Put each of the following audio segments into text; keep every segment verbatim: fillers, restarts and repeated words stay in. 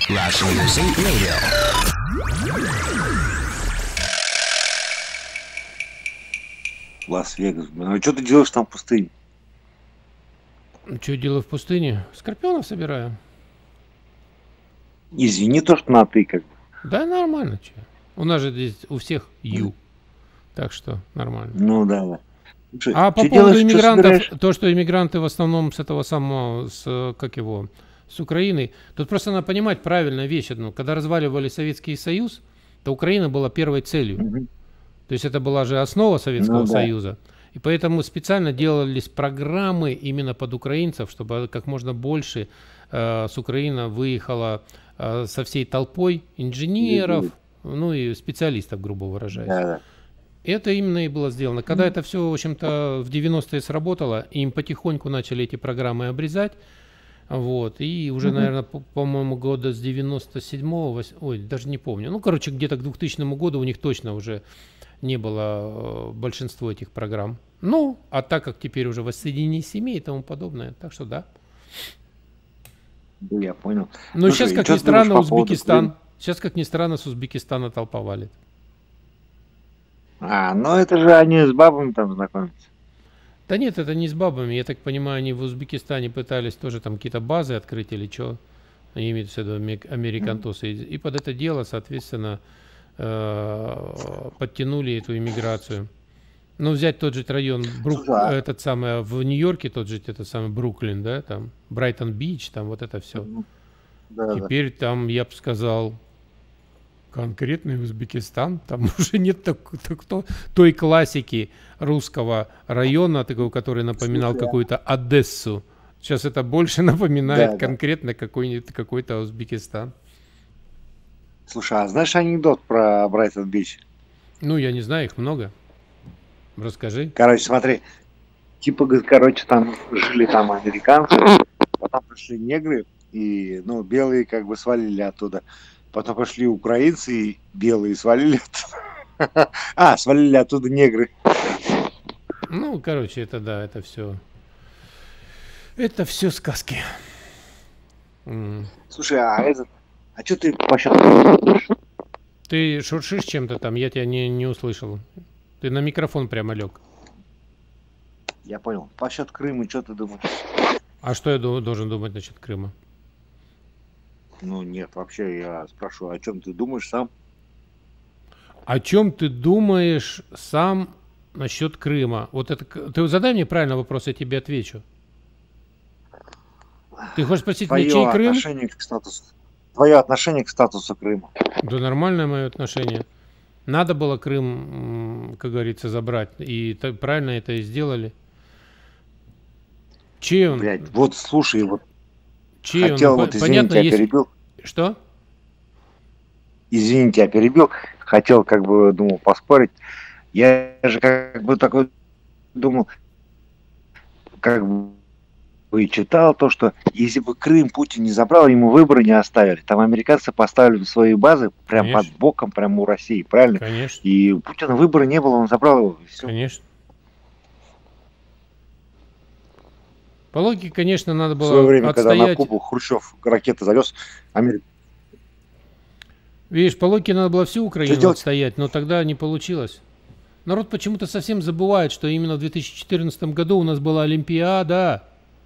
Russian Music Radio. Лас-Вегас. Ну что ты делаешь там в пустыне? Что я делаю в пустыне? Скорпионов собираю. Извини, то, что на ты как бы. Да, нормально. Че. У нас же здесь у всех Ю. Так что нормально. Ну да, да. Слушай, А по что поводу делаешь, что иммигрантов, собираешь? то, что иммигранты в основном с этого самого, с, как его, с Украины, тут просто надо понимать правильную вещь одну. Когда разваливали Советский Союз, то Украина была первой целью. Мгм. То есть это была же основа Советского Ну да. Союза. И поэтому специально делались программы именно под украинцев, чтобы как можно больше э, с Украины выехало э, со всей толпой инженеров, ну и специалистов, грубо выражаясь. Да, да. Это именно и было сделано. Когда это все, в общем-то, в девяностые сработало, им потихоньку начали эти программы обрезать. Вот, и уже, Мгм. наверное, по- по-моему, года с девяносто седьмого, вось- ой, даже не помню. Ну, короче, где-то к двухтысячному году у них точно уже не было э, большинство этих программ. Ну, а так как теперь уже воссоединение семей и тому подобное, так что да. Да, я понял. Но Слушай, сейчас, и как чё ни ты думаешь странно, по поводу Узбекистан, Крыма? сейчас, как ни странно, с Узбекистана толпа валит. А, ну это же они с бабами там знакомятся. Да нет, это не с бабами. Я так понимаю, они в Узбекистане пытались тоже там какие-то базы открыть или что. Имеются в виду аме- американтосы. И, и под это дело, соответственно, э, подтянули эту иммиграцию. Ну, взять тот же район, Брук, Слушай, а- этот самый, в Нью-Йорке тот же, этот самый Бруклин, да, там, Брайтон-Бич, там вот это все. Мгм. Да, да. Теперь там, я бы сказал, конкретный Узбекистан, там уже нет так, так- то- той классики русского района, такого, который напоминал Слушай, а- какую-то Одессу. Сейчас это больше напоминает Да, да. конкретно какой-нибудь какой-то Узбекистан. Слушай, а знаешь анекдот про Брайтон-Бич? Ну, я не знаю, их много. Расскажи. Короче, смотри. Типа, говорит, короче, там жили там американцы, потом пришли негры, и, ну, белые как бы свалили оттуда. Потом пошли украинцы, и белые свалили оттуда. А, свалили оттуда негры. Ну, короче, это да, это все. Это все сказки. М. Слушай, а этот... А что ты по счету... Ты шуршишь чем-то там, я тебя не, не услышал. Ты на микрофон прямо лег. Я понял. По счету Крыма, что ты думаешь? А что я ду- должен думать насчет Крыма? Ну, нет, вообще я спрашиваю, о чем ты думаешь сам? О чем ты думаешь сам насчет Крыма? Вот это, к- ты задай мне правильный вопрос, я тебе отвечу. Ты хочешь спросить меня, Твое чей Крым? отношение к статусу... Твое отношение к статусу Крыма. Да нормальное мое отношение. Надо было Крым, м, как говорится, забрать. И так правильно это и сделали. Чей он? Блядь, вот слушай, вот Чей он? хотел, По- вот извини, Понятно, тебя если... перебил. Что? Извини, тебя перебил. Хотел, как бы, думал, поспорить. Я же как бы такой думал, как бы и читал то, что если бы Крым Путин не забрал, ему выборы не оставили. Там американцы поставили свои базы прям Конечно. под боком, прямо у России, правильно? Конечно, И у Путина выбора не было, он забрал его. и всё. конечно. По логике, конечно, надо В свое было время, когда на отстоять. Кубу Хрущев ракеты завез, Америка. Видишь, по логике надо было всю Украину делать? отстоять, но тогда не получилось. Народ почему-то совсем забывает, что именно в две тысячи четырнадцатом году у нас была Олимпиада.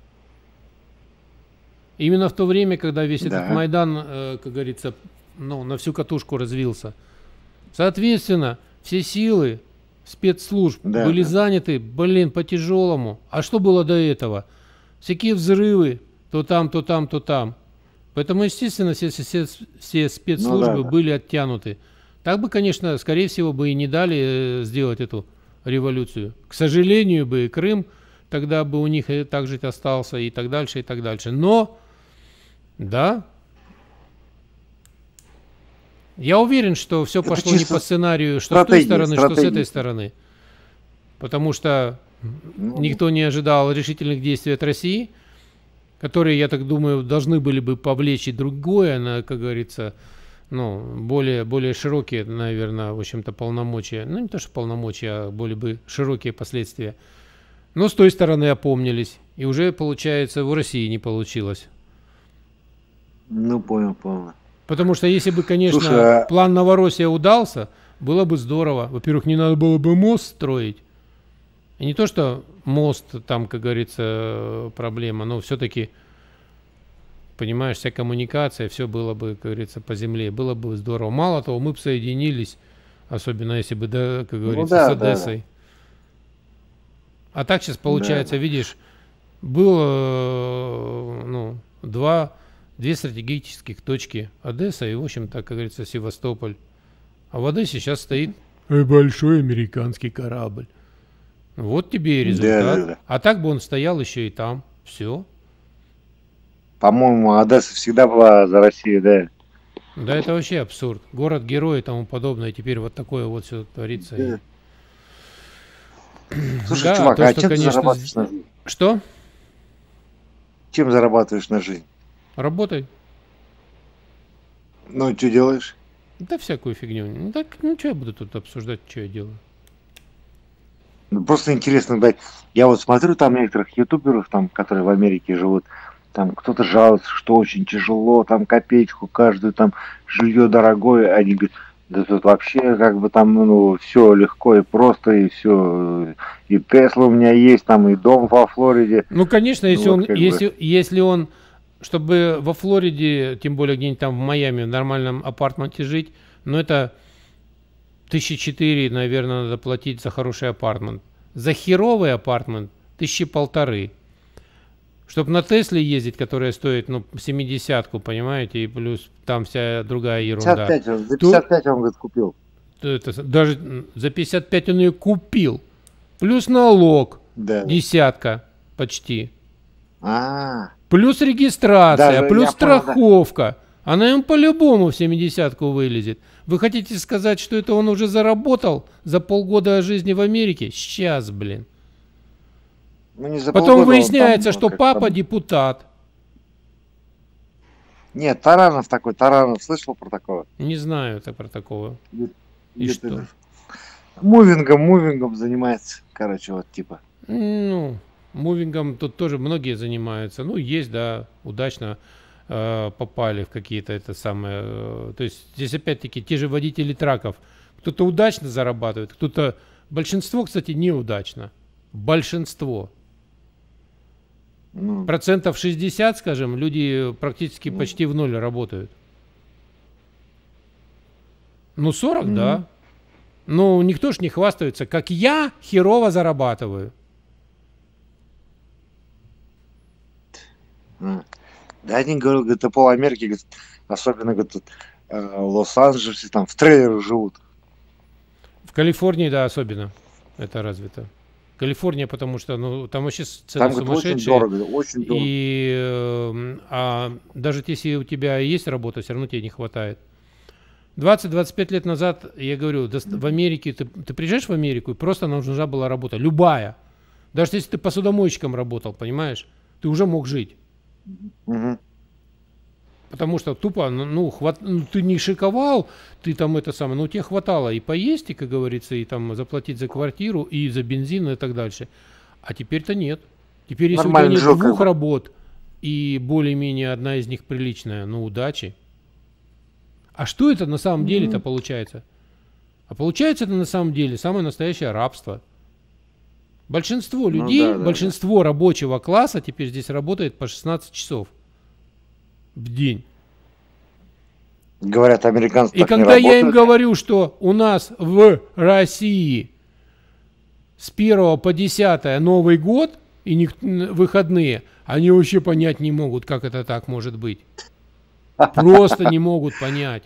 Именно в то время, когда весь Да. этот Майдан, э, как говорится, ну, на всю катушку развился. Соответственно, все силы спецслужб Да, были да. заняты, блин, по-тяжелому. А что было до этого? Всякие взрывы, то там, то там, то там. Поэтому, естественно, все, все, все спецслужбы Ну да, да. были оттянуты. Так бы, конечно, скорее всего, бы и не дали э, сделать эту революцию. К сожалению, бы и Крым тогда бы у них и так жить остался, и так дальше, и так дальше. Но, да, я уверен, что все Это пошло не чисто по сценарию, что с той стратегия, стороны, что с стратегия. этой стороны. Потому что Ну, никто не ожидал решительных действий от России, которые, я так думаю, должны были бы повлечь и другое, на, как говорится, ну, более, более широкие, наверное, в общем-то, полномочия. Ну, не то, что полномочия, а более бы широкие последствия. Но с той стороны опомнились. И уже, получается, у России не получилось. ну, понял, понял. Потому что если бы, конечно, Слушай, а- план Новороссия удался, было бы здорово. Во-первых, не надо было бы мост строить. И не то, что мост, там, как говорится, проблема, но все-таки, понимаешь, вся коммуникация, все было бы, как говорится, по земле. Было бы здорово. Мало того, мы бы соединились, особенно если бы, да, как ну говорится, с да, да, да, Одессой. А так сейчас да, получается, да. видишь, было, ну, два, две стратегических точки. Одесса и, в общем-то, как говорится, Севастополь. А в Одессе сейчас стоит большой американский корабль. Вот тебе и Да, да, результат. да. А так бы он стоял еще и там. Все. По-моему, Одесса всегда была за Россию, да. Да это вообще абсурд. Город-герой и тому подобное. Теперь вот такое вот все творится. И... Да. Слушай, Да, чувак, то, а что, чем ты конечно... зарабатываешь з- на жизнь? Что? Чем зарабатываешь на жизнь? Работай. Ну, что делаешь? Да всякую фигню. Ну так, ну что я буду тут обсуждать, что я делаю? Ну, просто интересно, да. Я вот смотрю там некоторых ютуберов, там, которые в Америке живут, там кто-то жалуется, что очень тяжело, там копеечку каждую, там жилье дорогое, они говорят, да тут вообще как бы там, ну, все легко и просто, и все, и Тесла у меня есть, там, и дом во Флориде, Ну, конечно, ну если вот он, как бы, если, если он, чтобы во Флориде, тем более где-нибудь там в Майами, в нормальном апартменте жить, ну, это тысячи четыре, наверное, надо платить за хороший апартмент. За херовый апартмент тысячи полторы. Чтобы на Тесле ездить, которая стоит, ну, семидесятку, понимаете, и плюс там вся другая пятьдесят ерунда, пять он, за то, пятьдесят пять он, говорит, купил. то это, с- даже м, за пятьдесят пять он ее купил. Плюс налог, Да. десятка почти. А, Плюс регистрация, даже, плюс я понял, да. страховка. Она ему по-любому в семидесятку вылезет. Вы хотите сказать, что это он уже заработал за полгода жизни в Америке? Сейчас, блин. Ну, не за Потом полгода он выясняется, там, что как папа там. депутат. Нет, Таранов такой, Таранов, слышал про такого? Не знаю это про такого. Ю- И ютубер. что? Мувингом, мувингом занимается, короче, вот типа. Ну, мувингом тут тоже многие занимаются. Ну, есть, да, удачно э, попали в какие-то это самое. э, то есть здесь опять-таки те же водители траков. Кто-то удачно зарабатывает, кто-то... Большинство, кстати, неудачно. Большинство. Ну, Процентов шестьдесят, скажем, люди практически ну, почти в ноль работают. Ну, сорок, мгм. да. Ну, никто ж не хвастается, как я херово зарабатываю. А. Да, они говорят, говорит, и пол Америки, говорит, особенно, говорит, тут, э, в Лос-Анджелесе, там, в трейлерах живут. В Калифорнии, да, особенно это развито. Калифорния, потому что, ну, там вообще с- цены Там, говорит, очень сумасшедшие. дорого, очень дорого. И э, а даже если у тебя есть работа, все равно тебе не хватает. двадцать-двадцать пять лет назад, я говорю, дос- в Америке, ты, ты приезжаешь в Америку, и просто нам нужна была работа, любая. Даже если ты посудомойщиком работал, понимаешь, ты уже мог жить. Мгм. Потому что тупо, ну, ну, хват, ну, ты не шиковал, ты там это самое, ну, тебе хватало и поесть, и, как говорится, и там заплатить за квартиру, и за бензин, и так дальше. А теперь-то нет. Теперь, если у тебя Нормально нет жил, как двух бы. работ, и более-менее одна из них приличная, ну, удачи. А что это на самом деле-то Мгм. получается? А получается это на самом деле самое настоящее рабство. Большинство Ну людей, да, да, да. большинство рабочего класса теперь здесь работает по шестнадцать часов в день. Говорят, американцы И так не когда я им работают. говорю, что у нас в России с первого по десятое Новый год и ник- н- выходные, они вообще понять не могут, как это так может быть. Просто не могут понять.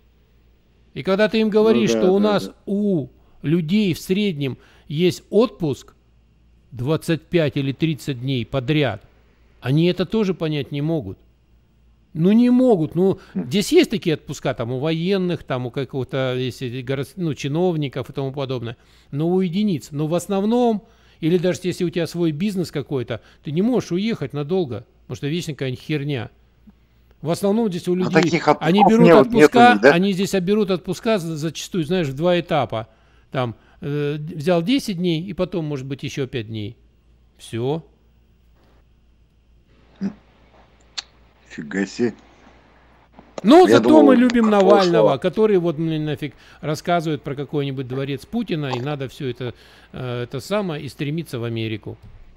И когда ты им Ну говоришь, да, что у да, нас да. у людей в среднем есть отпуск двадцать пять или тридцать дней подряд, они это тоже понять не могут. Ну не могут. Ну здесь есть такие отпуска, там у военных, там у какого-то, если город- ну, чиновников и тому подобное. Но у единиц. Но в основном, или даже если у тебя свой бизнес какой-то, ты не можешь уехать надолго, потому что вечно какая-нибудь херня. В основном здесь у А людей, таких они отпусков берут не- вот нет у отпуска, них, да? они здесь берут отпуска за- зачастую, знаешь, в два этапа. Там э, взял десять дней и потом, может быть, еще пять дней. Все. Фига себе. Ну, Я зато думал, мы любим как Навального, прошлого. который вот мне нафиг рассказывает про какой-нибудь дворец Путина, и надо все это, э, это самое, и стремиться в Америку.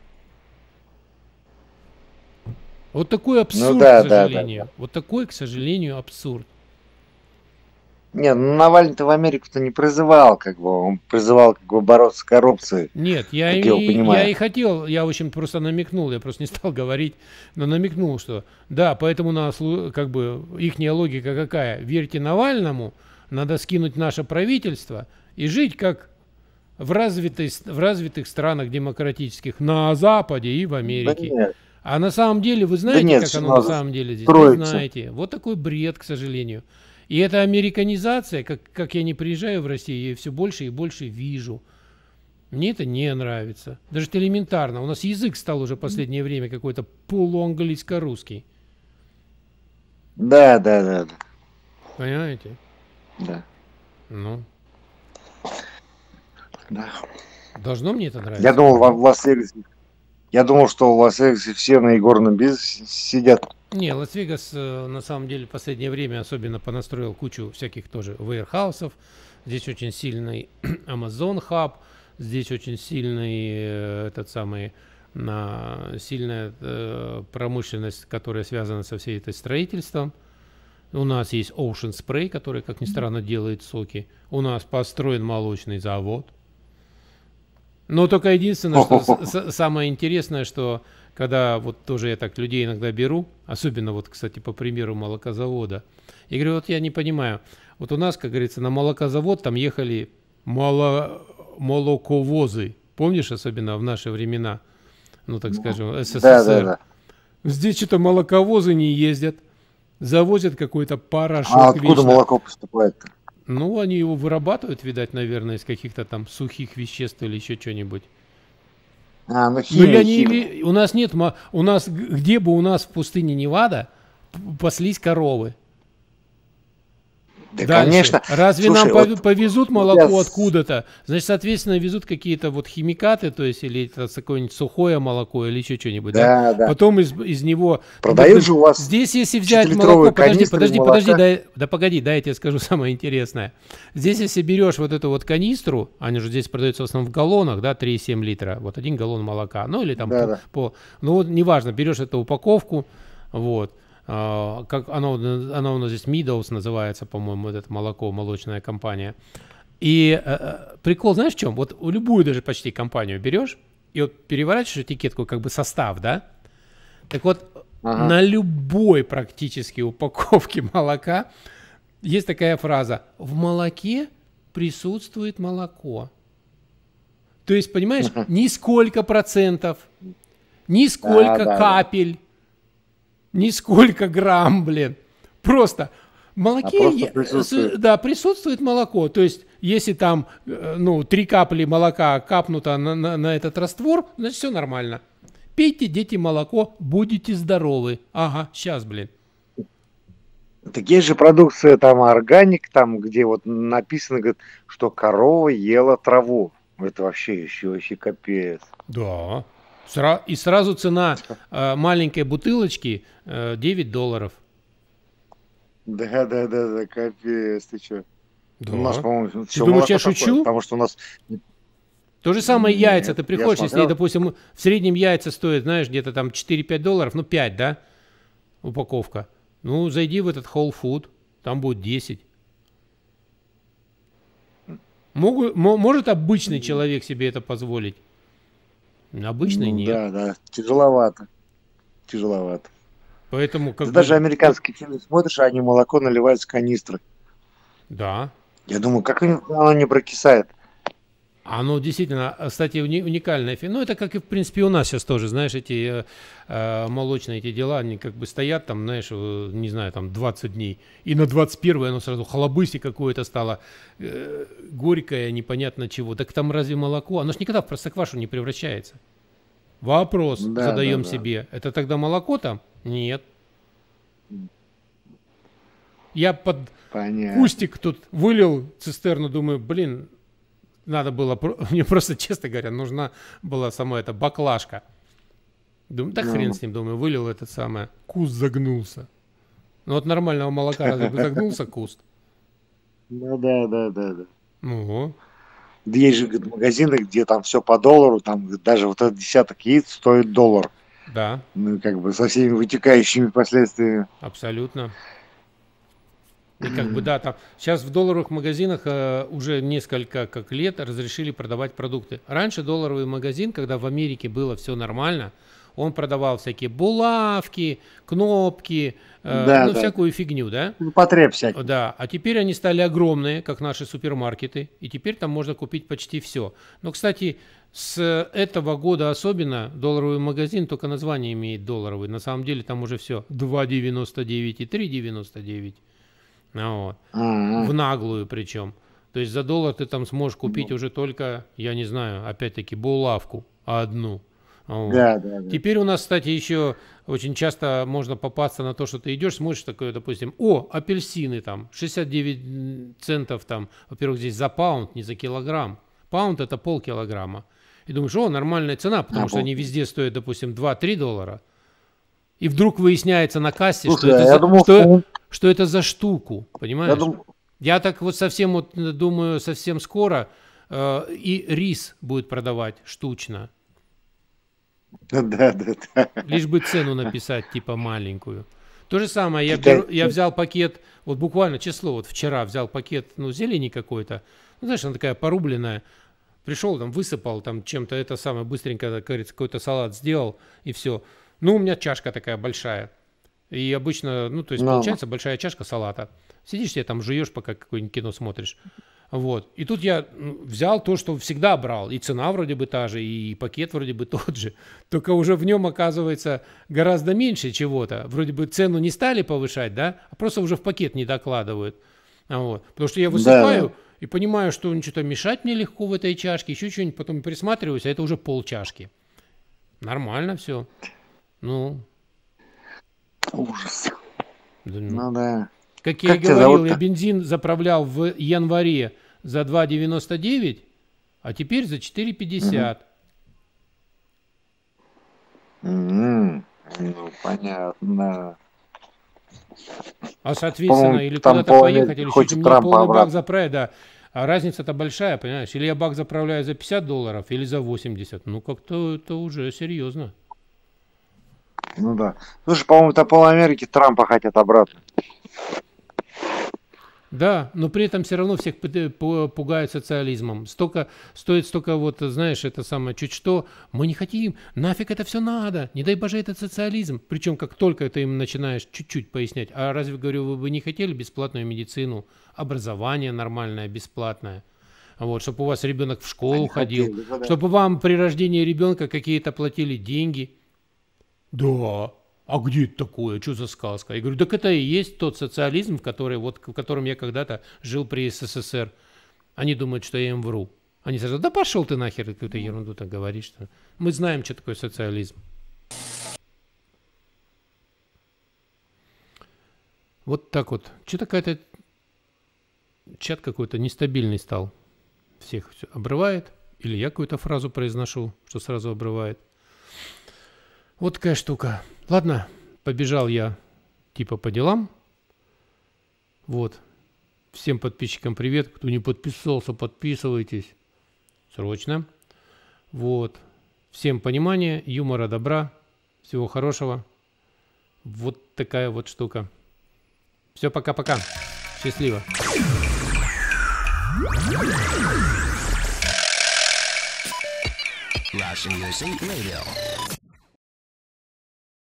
Вот такой абсурд, Ну да, к да, да, сожалению. да. Вот такой, к сожалению, абсурд. Не, ну Навальный-то в Америку-то не призывал, как бы, он призывал как бы бороться с коррупцией, Нет, я как и, я его я понимаю. и хотел, я, в общем, просто намекнул, я просто не стал говорить, но намекнул, что да, поэтому нас, лу- как бы, ихняя логика какая? Верьте Навальному, надо скинуть наше правительство и жить как в, развитой, с- в развитых странах демократических на Западе и в Да Америке. нет, А на самом деле, вы да знаете, нет, как все оно на надо самом деле здесь? Не строиться. знаете. Вот такой бред, к сожалению. И эта американизация, как, как я не приезжаю в Россию, я ее все больше и больше вижу. Мне это не нравится. Даже это элементарно. У нас язык стал уже в последнее время какой-то полуанглийско-русский. Да, да, да, да, Понимаете? да, Ну, да. должно мне это Я нравиться? думал, в в Лас-Вегасе, я думал, что в Лас-Вегасе все на игорном бизнесе сидят. Не, Лас-Вегас э, на самом деле в последнее время особенно понастроил кучу всяких тоже вейрхаусов. Здесь очень сильный Amazon Hub, здесь очень сильный э, этот самый на сильная э, промышленность, которая связана со всей этой строительством. У нас есть Ocean Spray, который, как ни странно, делает соки. У нас построен молочный завод. Но только единственное, что с- с- самое интересное, что когда вот тоже я так людей иногда беру, особенно вот, кстати, по примеру молокозавода, я говорю, вот я не понимаю, вот у нас, как говорится, на молокозавод там ехали мало, молоковозы, помнишь, особенно в наши времена, ну так скажем, Да, да, СССР. да. Здесь что-то молоковозы не ездят, завозят какой-то А порошок откуда вечно. молоко поступает-то? Ну, они его вырабатывают, видать, наверное, из каких-то там сухих веществ или еще что-нибудь. А, ну Ну, химия, я не... химия. ви- У нас нет... ма- У нас... г- Где бы у нас в пустыне Невада п- паслись коровы? Да, Дальше. конечно. Разве Слушай, нам вот пов- повезут вот я молоко с- откуда-то? Значит, соответственно, везут какие-то вот химикаты, то есть, или это какое-нибудь сухое молоко, или еще что-нибудь, да? Да, да. Потом из, из него... Продают Подожди, же у вас здесь, если взять пятилитровые молоко... Подожди, канистры подожди, подожди, молока. дай, да погоди, дай я тебе скажу самое интересное. Здесь, если берешь вот эту вот канистру, они же здесь продаются в основном в галлонах, да, три и семь литра, вот один галлон молока, ну, или там Да, по, да. по... Ну, вот неважно, берешь эту упаковку, вот, а, как оно, оно у нас здесь Meadows называется, по-моему, вот это молоко, молочная компания. И э, э, прикол, знаешь в чем? Вот у любую даже почти компанию берешь и вот переворачиваешь этикетку, как бы состав, да? Так вот, Ага. на любой практически упаковке молока есть такая фраза: в молоке присутствует молоко. То есть, понимаешь, Мгм. ни сколько процентов, ни сколько Да, да, да. капель, ни сколько грамм, блин. Просто в молоке А просто е- присутствует. с- да, присутствует молоко. То есть, если там э, ну, три капли молока капнуто на, на- на этот раствор, значит, все нормально. Пейте, дети, молоко, будете здоровы. Ага, сейчас, блин. Так есть же продукция там органик, там где вот написано, говорит, что корова ела траву. Это вообще еще вообще капец. Да. Сра- и сразу цена э, маленькой бутылочки э, девять долларов. Да, да, да, да, капец, ты что? Да. У нас, по-моему, Ты все думаешь, я молоко такое, шучу? потому что у нас... То же самое яйца. Нет, Ты я приходишь, если, смотрел. допустим, в среднем яйца стоят, знаешь, где-то там четыре-пять долларов, ну пять, да, упаковка. Ну, зайди в этот Whole Food, там будет десять. Могу, мо- может обычный человек себе это позволить? Обычный Ну, нет. да, да, тяжеловато. Тяжеловато. Поэтому как Ты бы... даже американские фильмы смотришь, а они молоко наливают с канистры. Да. Я думаю, как оно оно не прокисает? Оно действительно, кстати, уни- уникальное. фи- Ну, это как и, в принципе, у нас сейчас тоже, знаешь, эти э, э, молочные эти дела, они как бы стоят там, знаешь, э, не знаю, там двадцать дней. И на двадцать первое оно сразу халабыси какое-то стало, э, горькое, непонятно чего. Так там разве молоко? Оно ж никогда в простоквашу не превращается. Вопрос Да, задаем да, да. себе. Это тогда молоко там? Нет. Я под Понятно. кустик тут вылил цистерну, думаю, блин, надо было, про- мне просто, честно говоря, нужна была сама эта баклажка. Думаю, да Ну. хрен с ним, думаю, вылил этот самый, куст загнулся. Ну вот нормального молока разве бы загнулся куст? Ну да, да, да, да. Ого. Есть же говорит, магазины, где там все по доллару, там говорит, даже вот этот десяток яиц стоит доллар. Да, Ну, как бы со всеми вытекающими последствиями. абсолютно. И как бы да, там сейчас в долларовых магазинах э, уже несколько как лет разрешили продавать продукты. Раньше долларовый магазин, когда в Америке было все нормально, он продавал всякие булавки, кнопки, э, Да, ну да. всякую фигню, да? Ну, потреб всякий. Да, а теперь они стали огромные, как наши супермаркеты, и теперь там можно купить почти все. Но, кстати, с этого года особенно долларовый магазин только название имеет долларовый. На самом деле там уже все два девяносто девять и три девяносто девять. Ну, вот. А-а. В наглую причем. То есть за доллар ты там сможешь купить уже только, я не знаю, опять-таки булавку одну. Вот. Да, да, да. Теперь у нас, кстати, еще очень часто можно попасться на то, что ты идешь, смотришь такое, допустим, о, апельсины там, шестьдесят девять центов там, во-первых, здесь за паунд, не за килограмм. Паунд это полкилограмма. И думаешь, о, нормальная цена, потому А, что пол- они везде стоят, допустим, два-три доллара. И вдруг выясняется на кассе, Слушай, что, это а я за, думал, что, что- что это за штуку, понимаешь? Я думал, Я так вот совсем вот э, думаю, совсем скоро э, и рис будет продавать штучно. да, да, да. Лишь бы цену написать, типа маленькую. То же самое, я, Китай- беру- я взял пакет, вот буквально число, вот вчера взял пакет, ну, зелени какой-то, ну, знаешь, она такая порубленная. Пришел, там, высыпал, там, чем-то это самое, быстренько, как говорится, какой-то салат сделал, и все. Ну, у меня чашка такая большая. И обычно, ну, то есть, Ну. получается большая чашка салата. Сидишь себе там, жуешь, пока какое-нибудь кино смотришь. Вот. И тут я ну, взял то, что всегда брал. И цена вроде бы та же, и пакет вроде бы тот же. Только уже в нем оказывается гораздо меньше чего-то. Вроде бы цену не стали повышать, да, а просто уже в пакет не докладывают. А вот. Потому что я высыпаю Да. и понимаю, что ну, что-то мешать мне легко в этой чашке, еще что-нибудь, потом присматриваюсь, а это уже полчашки. Нормально все. Ну, Ужас. да, ну. Ну да. Как я и Как тебя говорил, зовут-то? я бензин заправлял в январе за два девяносто девять, а теперь за четыре пятьдесят. М, Ну, понятно. А соответственно, По-моему, или там куда-то полный- поехать, или хочет чуть мне Трампа полный бак обратно. заправить, да. А разница-то большая, понимаешь? Или я бак заправляю за пятьдесят долларов, или за восемьдесят. Ну, как-то это уже серьезно. Ну да. Слушай, по-моему, там пол Америки Трампа хотят обратно. Да, но при этом все равно всех пы- пу- пугают социализмом. Столько, стоит столько вот, знаешь, это самое, чуть что, мы не хотим, нафиг это все надо, не дай боже этот социализм. Причем как только ты им начинаешь чуть-чуть пояснять, а разве, говорю, вы бы не хотели бесплатную медицину, образование нормальное, бесплатное? Вот, чтобы у вас ребенок в школу Они ходил, хотели, да, да. чтобы вам при рождении ребенка какие-то платили деньги. Да. А где это такое? Что за сказка? Я говорю, так это и есть тот социализм, в, который, вот, в котором я когда-то жил при СССР. Они думают, что я им вру. Они сразу, да пошел ты нахер, какую-то ерунду так говоришь. Мы знаем, что такое социализм. Вот так вот. Что-то какая-то чат какой-то нестабильный стал. Всех все обрывает. Или я какую-то фразу произношу, что сразу обрывает. Вот такая штука. Ладно, побежал я типа по делам. Вот. Всем подписчикам привет. Кто не подписался, подписывайтесь. Срочно. Вот. Всем понимания, юмора, добра. Всего хорошего. Вот такая вот штука. Все, пока-пока. Счастливо. Russian Music Radio.